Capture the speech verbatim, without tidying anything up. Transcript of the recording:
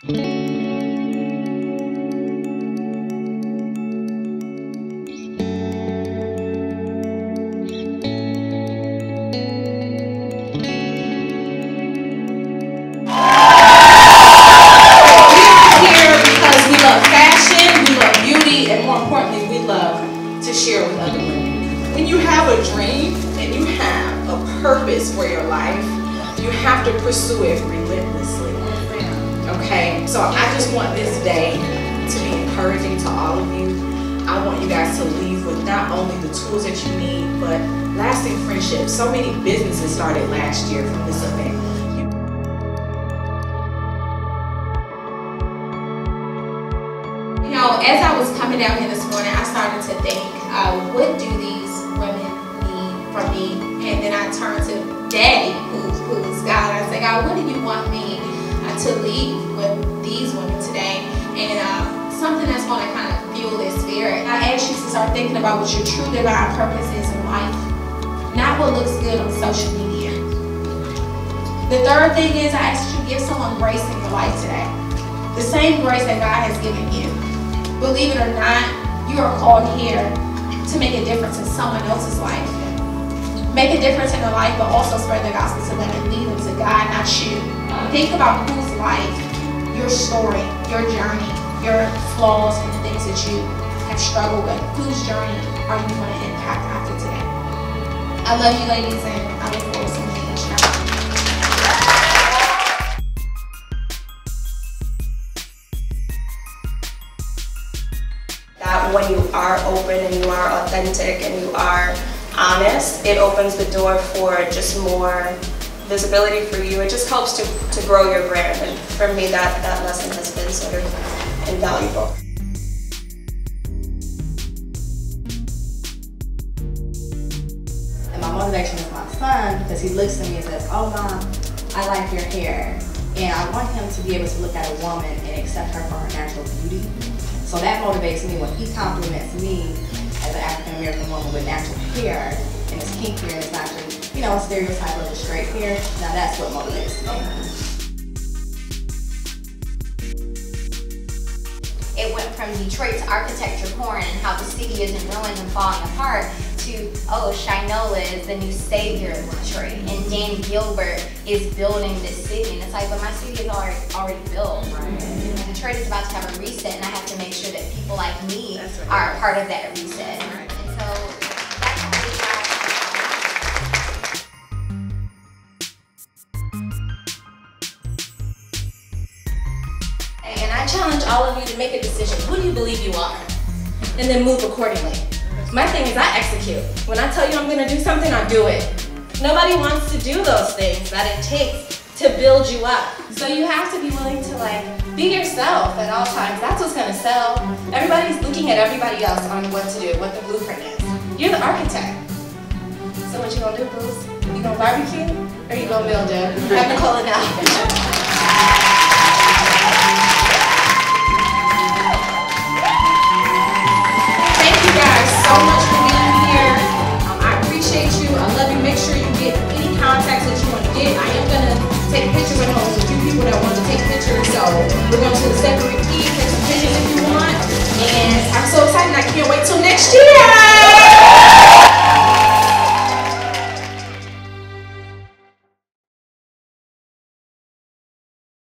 Share with other women. When you have a dream and you have a purpose for your life, you have to pursue it relentlessly. Okay? So I just want this day to be encouraging to all of you. I want you guys to leave with not only the tools that you need, but lasting friendships. So many businesses started last year from this event. You know, as I was coming down here this morning, I started to think, uh, what do these women need from me? And then I turned to Daddy, who's, who's God. I said, God, what do you want me uh, to leave with these women today? And uh, something that's going to kind of fuel their spirit. I asked you to start thinking about what your true divine purpose is in life, not what looks good on social media. The third thing is I asked you to give someone grace in your life today. The same grace that God has given you. Believe it or not, you are called here to make a difference in someone else's life. Make a difference in their life, but also spread the gospel to them and lead them to God, not you. Think about whose life, your story, your journey, your flaws and the things that you have struggled with. Whose journey are you going to impact after today? I love you, ladies, and I look forward to seeing you each night. When you are open and you are authentic and you are honest, it opens the door for just more visibility for you. It just helps to, to grow your brand, and for me that, that lesson has been sort of invaluable. And my motivation is my son, because he looks at me and says, oh Mom, I like your hair. And I want him to be able to look at a woman and accept her for her natural beauty. So that motivates me when he compliments me as an African American woman with natural hair, and it's kinky and it's not just, you know, a stereotype of a straight hair. Now that's what motivates me. It went from Detroit to architecture porn and how the city isn't ruined and falling apart to, oh, Shinola is the new savior of Detroit, and Dan Gilbert is building this city. And it's like, but my city is already, already built. Right. Detroit is about to have a reset, and I have to make sure that people like me right. are a part of that reset. Right. And so that's really how. And I challenge all of you to make a decision. Who do you believe you are? And then move accordingly. My thing is I execute. When I tell you I'm going to do something, I do it. Nobody wants to do those things that it takes to build you up. So you have to be willing to like be yourself at all times. That's what's gonna sell. Everybody's looking at everybody else on what to do, what the blueprint is. You're the architect. So what you gonna do, Bruce? You gonna barbecue or you gonna build it? Have to call it now. Thank you guys so much for being here. Um, I appreciate you. I love you. Make sure you get any contacts that you want to get. I am gonna take pictures. I know there's a few people that want to take pictures, so we're going to